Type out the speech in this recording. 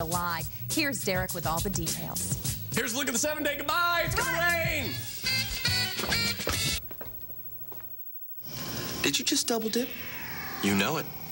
a lie. Here's Derek with all the details. Here's a look at the 7-day goodbye. It's gonna rain. Did you just double dip? You know it.